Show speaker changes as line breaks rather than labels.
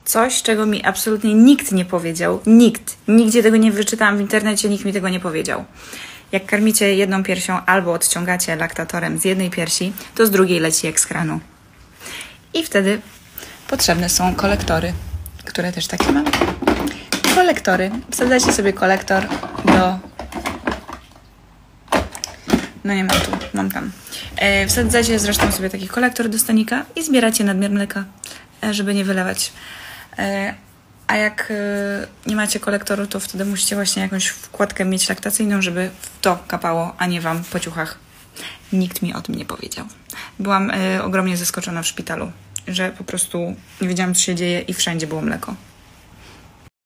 coś, czego mi absolutnie nikt nie powiedział. Nikt. Nigdzie tego nie wyczytałam w internecie, nikt mi tego nie powiedział. Jak karmicie jedną piersią albo odciągacie laktatorem z jednej piersi, to z drugiej leci jak z kranu. I wtedy potrzebne są kolektory, które też takie mam. Kolektory. Wsadzacie sobie kolektor do... No nie mam tu, mam tam. Wsadzacie zresztą sobie taki kolektor do stanika i zbieracie nadmiar mleka, żeby nie wylewać. A jak nie macie kolektoru, to wtedy musicie właśnie jakąś wkładkę mieć laktacyjną, żeby w to kapało, a nie wam po ciuchach. Nikt mi o tym nie powiedział. Byłam ogromnie zaskoczona w szpitalu, że po prostu nie wiedziałam, co się dzieje i wszędzie było mleko.